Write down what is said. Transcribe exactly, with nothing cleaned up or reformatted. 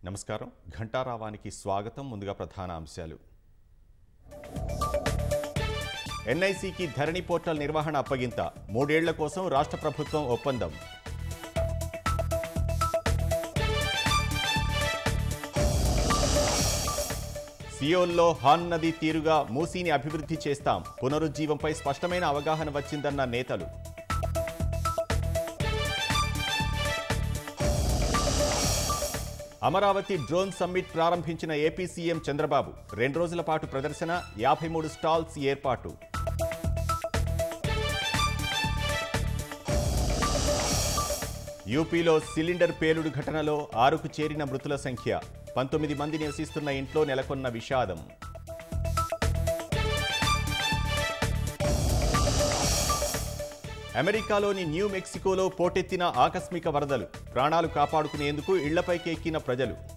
నమస్కారం ఘంటారావానికి స్వాగతం. ముందుగా ప్రధాన అంశాలు. ఎన్ఐసికి ధరణి పోర్టల్ నిర్వహణ అప్పగింత మూడేళ్ల కోసం రాష్ట్ర ప్రభుత్వం ఒప్పందం. సియోల్లో హాన్ నది తీరుగా మూసీని అభివృద్ధి చేస్తాం, పునరుజ్జీవంపై స్పష్టమైన అవగాహన వచ్చిందన్న నేతలు. అమరావతి డ్రోన్ సమ్మిట్ ప్రారంభించిన ఏపీ సీఎం చంద్రబాబు రెండు రోజుల పాటు ప్రదర్శన, యాభై మూడు స్టాల్స్ ఏర్పాటు. యూపీలో సిలిండర్ పేలుడు ఘటనలో ఆరుకు చేరిన మృతుల సంఖ్య, పంతొమ్మిది మంది నివసిస్తున్న ఇంట్లో నెలకొన్న విషాదం. అమెరికాలోని న్యూ మెక్సికోలో పోటెత్తిన ఆకస్మిక వరదలు, ప్రాణాలు కాపాడుకునేందుకు ఇళ్లపైకి ఎక్కిన ప్రజలు.